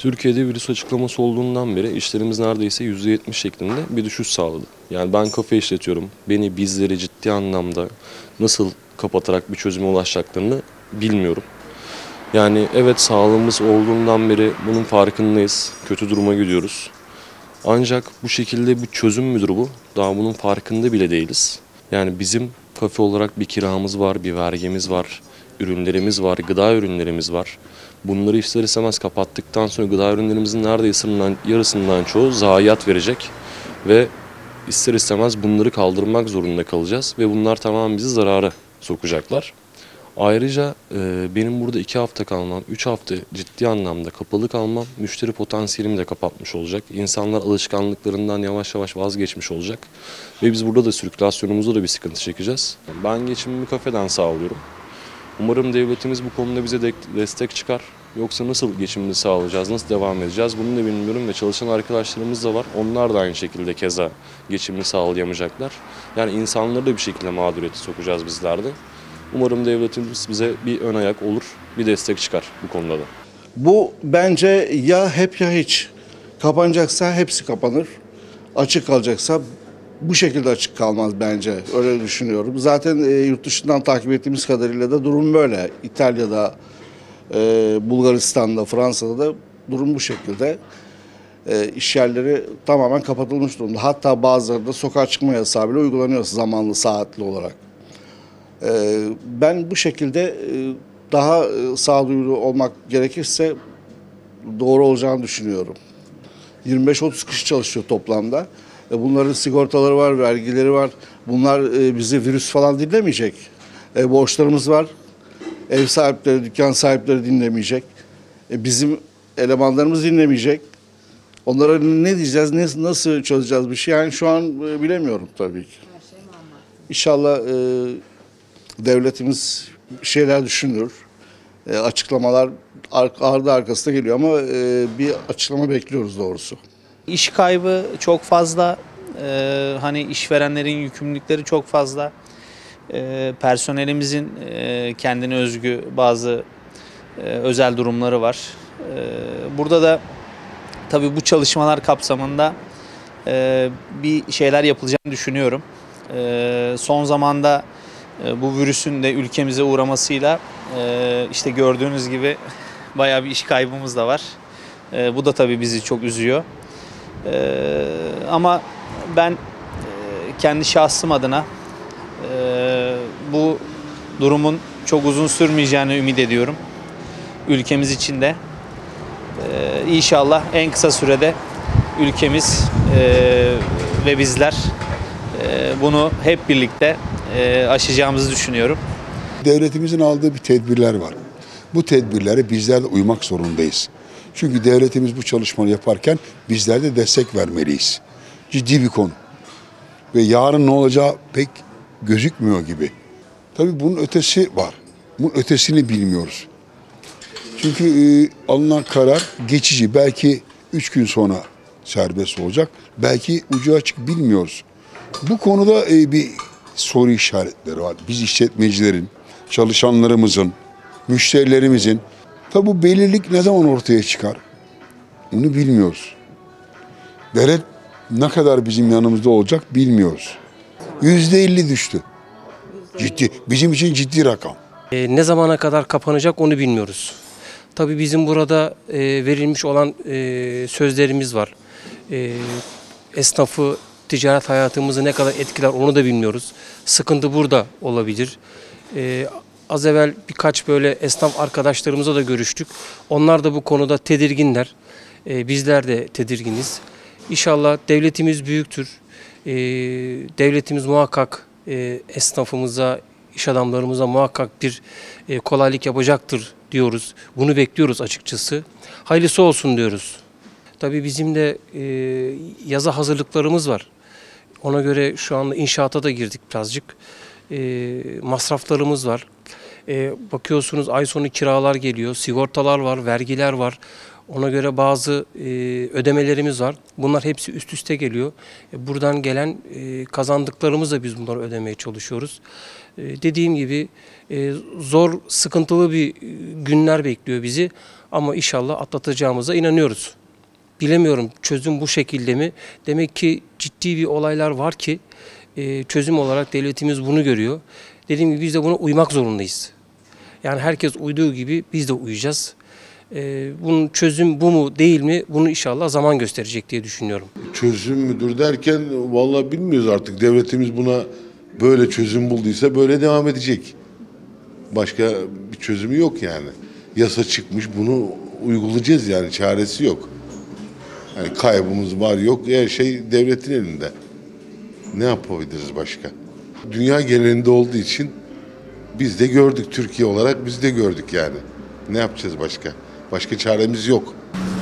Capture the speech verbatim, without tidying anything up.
Türkiye'de virüs açıklaması olduğundan beri işlerimiz neredeyse yüzde yetmiş şeklinde bir düşüş sağladı. Yani ben kafe işletiyorum. Beni, bizleri ciddi anlamda nasıl kapatarak bir çözüme ulaşacaklarını bilmiyorum. Yani evet, sağlığımız olduğundan beri bunun farkındayız. Kötü duruma gidiyoruz. Ancak bu şekilde bir çözüm müdür bu? Daha bunun farkında bile değiliz. Yani bizim kafe olarak bir kiramız var, bir vergimiz var, ürünlerimiz var, gıda ürünlerimiz var. Bunları ister istemez kapattıktan sonra gıda ürünlerimizin neredeyse yarısından çoğu zayiat verecek. Ve ister istemez bunları kaldırmak zorunda kalacağız ve bunlar tamamen bizi zarara sokacaklar. Ayrıca e, benim burada iki hafta kalmam, üç hafta ciddi anlamda kapalı kalmam, müşteri potansiyelimi de kapatmış olacak. İnsanlar alışkanlıklarından yavaş yavaş vazgeçmiş olacak. Ve biz burada da sirkülasyonumuzda da bir sıkıntı çekeceğiz. Ben geçimimi kafeden sağlıyorum. Umarım devletimiz bu konuda bize de destek çıkar. Yoksa nasıl geçimimizi sağlayacağız, nasıl devam edeceğiz bunu da bilmiyorum ve çalışan arkadaşlarımız da var. Onlar da aynı şekilde keza geçimini sağlayamayacaklar. Yani insanları da bir şekilde mağduriyete sokacağız bizler de. Umarım devletimiz bize bir ön ayak olur, bir destek çıkar bu konuda da. Bu bence ya hep ya hiç. Kapanacaksa hepsi kapanır. Açık kalacaksa bu şekilde açık kalmaz bence. Öyle düşünüyorum. Zaten e, yurt dışından takip ettiğimiz kadarıyla da durum böyle. İtalya'da, e, Bulgaristan'da, Fransa'da da durum bu şekilde. E, iş yerleri tamamen kapatılmış durumda. Hatta bazılarında sokağa çıkma yasağı bile uygulanıyor zamanlı, saatli olarak. E, ben bu şekilde e, daha e, sağduyulu olmak gerekirse doğru olacağını düşünüyorum. yirmi beş otuz kişi çalışıyor toplamda. E, bunların sigortaları var, vergileri var. Bunlar e, bizi virüs falan dinlemeyecek. E, borçlarımız var. Ev sahipleri, dükkan sahipleri dinlemeyecek. E, bizim elemanlarımız dinlemeyecek. Onlara ne diyeceğiz, ne, nasıl çözeceğiz bir şey? Yani şu an e, bilemiyorum tabii ki. İnşallah e, devletimiz bir şeyler düşünür. E, açıklamalar ar ardı arkasında geliyor ama e, bir açıklama bekliyoruz doğrusu. İş kaybı çok fazla. Ee, hani işverenlerin yükümlülükleri çok fazla. Ee, personelimizin e, kendine özgü bazı e, özel durumları var. Ee, burada da tabii bu çalışmalar kapsamında e, bir şeyler yapılacağını düşünüyorum. E, son zamanda e, bu virüsün de ülkemize uğramasıyla e, işte gördüğünüz gibi bayağı bir iş kaybımız da var. E, bu da tabii bizi çok üzüyor. E, ama ben e, kendi şahsım adına e, bu durumun çok uzun sürmeyeceğini ümit ediyorum. Ülkemiz için de e, inşallah en kısa sürede ülkemiz e, ve bizler e, bunu hep birlikte e, aşacağımızı düşünüyorum. Devletimizin aldığı bir tedbirler var. Bu tedbirlere bizler de uymak zorundayız. Çünkü devletimiz bu çalışmayı yaparken bizler de destek vermeliyiz. Ciddi bir konu. Ve yarın ne olacağı pek gözükmüyor gibi. Tabii bunun ötesi var. Bunun ötesini bilmiyoruz. Çünkü e, alınan karar geçici. Belki üç gün sonra serbest olacak. Belki ucu açık, bilmiyoruz. Bu konuda e, bir soru işaretleri var. Biz işletmecilerin, çalışanlarımızın, müşterilerimizin. Tabi bu belirlilik ne zaman ortaya çıkar? Bunu bilmiyoruz. Devlet ne kadar bizim yanımızda olacak bilmiyoruz. Yüzde elli düştü. Ciddi, bizim için ciddi rakam. E, ne zamana kadar kapanacak onu bilmiyoruz. Tabii bizim burada e, verilmiş olan e, sözlerimiz var. E, esnafı, ticaret hayatımızı ne kadar etkiler onu da bilmiyoruz. Sıkıntı burada olabilir. E, az evvel birkaç böyle esnaf arkadaşlarımızla da görüştük. Onlar da bu konuda tedirginler. E, bizler de tedirginiz. İnşallah devletimiz büyüktür. E, devletimiz muhakkak e, esnafımıza, iş adamlarımıza muhakkak bir e, kolaylık yapacaktır diyoruz. Bunu bekliyoruz açıkçası. Hayırlısı olsun diyoruz. Tabii bizim de e, yaza hazırlıklarımız var. Ona göre şu anda inşaata da girdik birazcık. E, masraflarımız var. E, bakıyorsunuz ay sonu kiralar geliyor, sigortalar var, vergiler var. Ona göre bazı e, ödemelerimiz var. Bunlar hepsi üst üste geliyor. E, buradan gelen e, kazandıklarımızla biz bunları ödemeye çalışıyoruz. E, dediğim gibi e, zor, sıkıntılı bir günler bekliyor bizi. Ama inşallah atlatacağımıza inanıyoruz. Bilemiyorum, çözüm bu şekilde mi? Demek ki ciddi bir olaylar var ki e, çözüm olarak devletimiz bunu görüyor. Dediğim gibi biz de buna uymak zorundayız. Yani herkes uyduğu gibi biz de uyacağız. Ee, bunun çözüm bu mu değil mi, bunu inşallah zaman gösterecek diye düşünüyorum. Çözüm müdür derken vallahi bilmiyoruz artık. Devletimiz buna böyle çözüm bulduysa böyle devam edecek. Başka bir çözümü yok yani. Yasa çıkmış, bunu uygulayacağız yani, çaresi yok. Yani kaybımız var yok, her şey devletin elinde. Ne yapabiliriz başka? Dünya genelinde olduğu için biz de gördük, Türkiye olarak biz de gördük yani. Ne yapacağız başka? Başka çaremiz yok.